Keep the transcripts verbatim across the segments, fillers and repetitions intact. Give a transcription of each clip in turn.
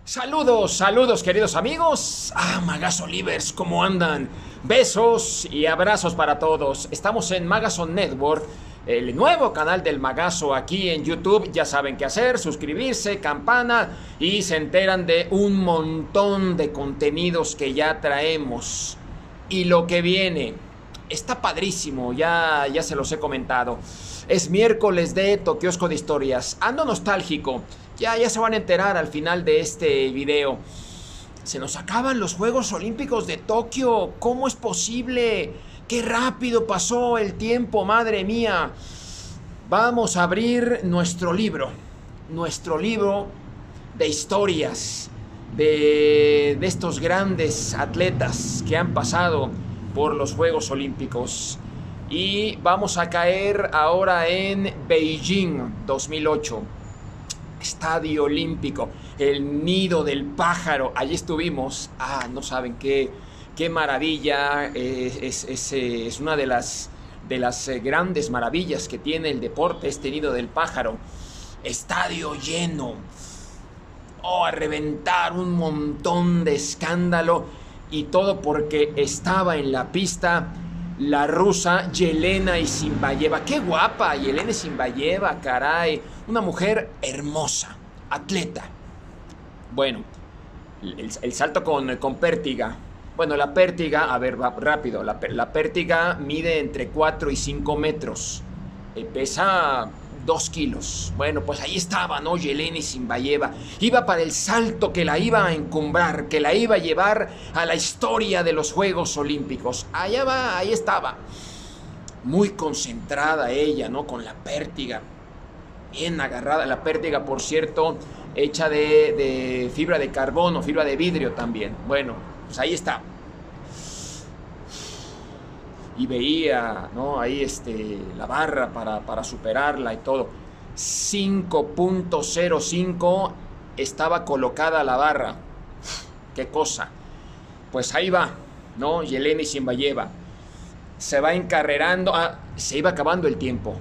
Saludos, saludos queridos amigos. Ah, Magasolivers, ¿cómo andan? Besos y abrazos para todos. Estamos en Magason Network, el nuevo canal del Magazo aquí en YouTube. Ya saben qué hacer, suscribirse, campana y se enteran de un montón de contenidos que ya traemos. Y lo que viene está padrísimo, ya, ya se los he comentado. Es miércoles de Tokiosco de Historias. Ando nostálgico. Ya, ya se van a enterar al final de este video. Se nos acaban los Juegos Olímpicos de Tokio. ¿Cómo es posible? ¡Qué rápido pasó el tiempo, madre mía! Vamos a abrir nuestro libro. Nuestro libro de historias. De, de estos grandes atletas que han pasado por los Juegos Olímpicos. Y vamos a caer ahora en Beijing dos mil ocho. Estadio Olímpico, el nido del pájaro. Allí estuvimos. Ah, no saben qué, qué maravilla. Es, es, es, es una de las, de las grandes maravillas que tiene el deporte, este nido del pájaro. Estadio lleno. Oh, a reventar, un montón de escándalo. Y todo porque estaba en la pista la rusa Yelena Isinbayeva. ¡Qué guapa! Yelena Isinbayeva, caray. Una mujer hermosa, atleta. Bueno, el, el salto con, con pértiga. Bueno, la pértiga, a ver, va rápido. La, la pértiga mide entre cuatro y cinco metros. Eh, pesa dos kilos. Bueno, pues ahí estaba, ¿no? Yelena Isinbayeva. Iba para el salto que la iba a encumbrar, que la iba a llevar a la historia de los Juegos Olímpicos. Allá va, ahí estaba. Muy concentrada ella, ¿no? Con la pértiga. Bien agarrada. La pértiga, por cierto, hecha de, de fibra de carbono, fibra de vidrio también. Bueno, pues ahí está. Y veía, ¿no? Ahí este, la barra para, para superarla y todo. cinco punto cero cinco estaba colocada la barra. ¡Qué cosa! Pues ahí va, ¿no? Yelena Isinbayeva. Se va encarrerando. Ah, se iba acabando el tiempo.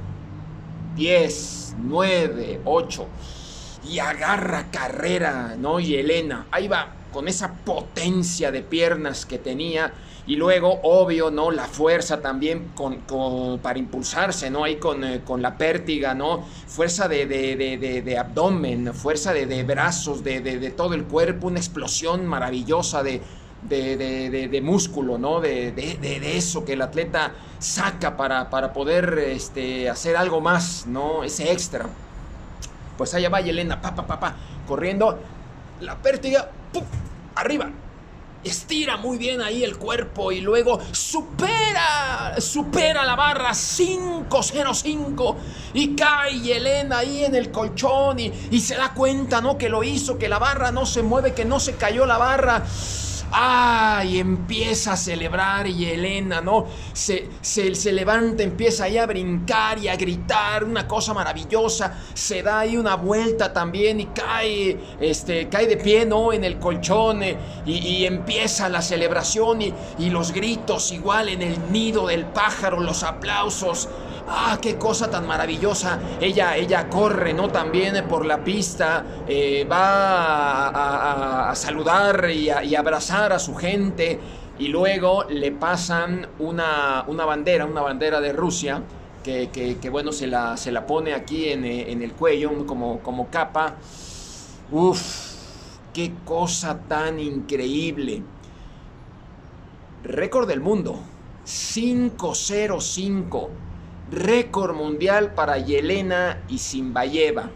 diez, nueve, ocho. Y agarra carrera, ¿no? Yelena. Ahí va, con esa potencia de piernas que tenía. Y luego, obvio, ¿no? La fuerza también con, con, para impulsarse, ¿no? Ahí con, eh, con la pértiga, ¿no? Fuerza de, de, de, de, de abdomen, fuerza de, de brazos, de, de, de todo el cuerpo, una explosión maravillosa de, de, de, de, de músculo, ¿no? De, de, de, de eso que el atleta saca para, para poder este, hacer algo más, ¿no? Ese extra. Pues allá va Yelena, pa, pa, pa, pa, corriendo, la pértiga, ¡pum!, arriba. Estira muy bien ahí el cuerpo y luego supera, supera la barra cinco cero cinco y cae Yelena ahí en el colchón y, y se da cuenta, ¿no? Que lo hizo, que la barra no se mueve, que no se cayó la barra. ¡Ah! Y empieza a celebrar Yelena, ¿no? Se, se, se levanta, empieza ahí a brincar y a gritar, una cosa maravillosa. Se da ahí una vuelta también y cae, este, cae de pie, ¿no? En el colchón eh, y, y empieza la celebración y, y los gritos igual en el nido del pájaro, los aplausos. ¡Ah, qué cosa tan maravillosa! Ella, ella corre, ¿no? También por la pista, eh, va a, a, a saludar y a, y a abrazar a su gente. Y luego le pasan una, una bandera, una bandera de Rusia, que, que, que bueno, se la, se la pone aquí en, en el cuello, como, como capa. ¡Uf! ¡Qué cosa tan increíble! Récord del mundo, cinco cero cinco. Récord mundial para Yelena Isinbayeva.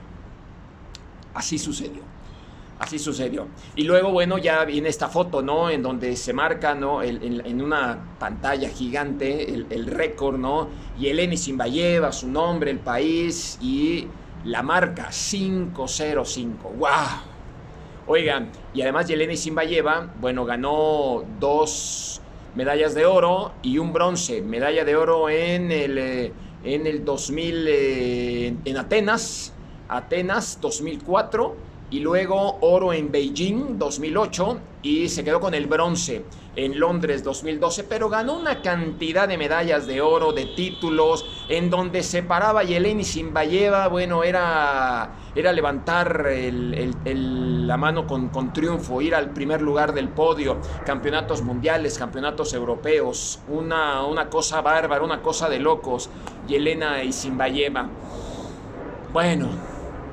Así sucedió. Así sucedió. Y luego, bueno, ya viene esta foto, ¿no? En donde se marca, ¿no? El, en, en una pantalla gigante el, el récord, ¿no? Yelena Isinbayeva, su nombre, el país y la marca cinco cero cinco. ¡Wow! Oigan, y además Yelena Isinbayeva, bueno, ganó dos medallas de oro y un bronce. Medalla de oro en el, eh, en el dos mil, eh, en Atenas, Atenas dos mil cuatro, y luego oro en Beijing dos mil ocho y se quedó con el bronce en Londres dos mil doce, pero ganó una cantidad de medallas de oro, de títulos, en donde se paraba Yelena Isinbayeva, bueno, era, era levantar el, el, el, la mano con, con triunfo, ir al primer lugar del podio, campeonatos mundiales, campeonatos europeos, una, una cosa bárbara, una cosa de locos, Yelena Isinbayeva. Bueno,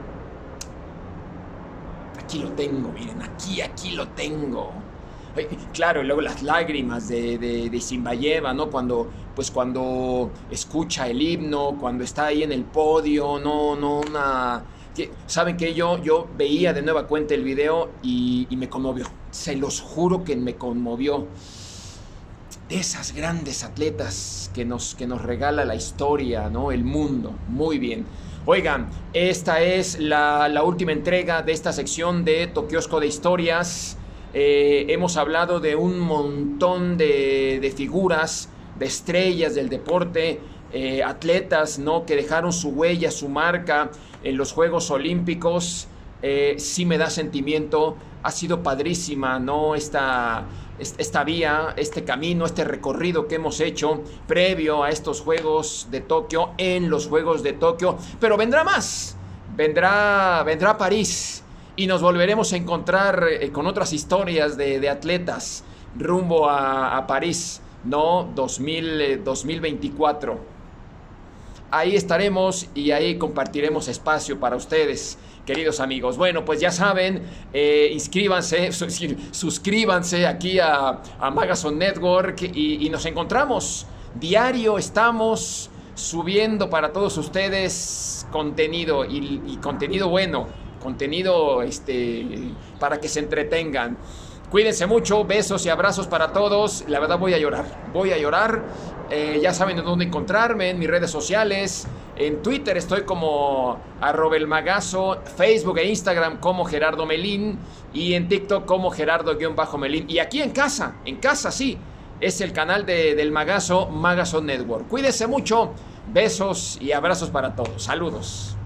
aquí lo tengo, miren, aquí, aquí lo tengo. Claro, y luego las lágrimas de, de, de Isinbayeva, ¿no? Cuando, pues cuando escucha el himno, cuando está ahí en el podio, no, no, una... ¿Saben qué? Yo, yo veía de nueva cuenta el video y, y me conmovió. Se los juro que me conmovió. De esas grandes atletas que nos, que nos regala la historia, ¿no? El mundo. Muy bien. Oigan, esta es la, la última entrega de esta sección de Tu Kiosco de Historias. Eh, hemos hablado de un montón de, de figuras, de estrellas del deporte, eh, atletas, ¿no? Que dejaron su huella, su marca en los Juegos Olímpicos. Eh, sí me da sentimiento, ha sido padrísima, ¿no? Esta, esta vía, este camino, este recorrido que hemos hecho previo a estos Juegos de Tokio, en los Juegos de Tokio, pero vendrá más, vendrá, vendrá París y nos volveremos a encontrar eh, con otras historias de, de atletas rumbo a, a París, ¿no? dos mil, eh, dos mil veinticuatro. Ahí estaremos y ahí compartiremos espacio para ustedes, queridos amigos. Bueno, pues ya saben, eh, inscríbanse, suscríbanse aquí a, a Magazone Network y, y nos encontramos. Diario estamos subiendo para todos ustedes contenido y, y contenido bueno, contenido este, para que se entretengan. Cuídense mucho, besos y abrazos para todos. La verdad voy a llorar, voy a llorar. Eh, ya saben dónde encontrarme, en mis redes sociales. En Twitter estoy como arroba el magazo, Facebook e Instagram como Gerardo Melín y en TikTok como Gerardo-Melín. Y aquí en casa, en casa sí, es el canal de, del Magazo, Magazone Network. Cuídense mucho, besos y abrazos para todos. Saludos.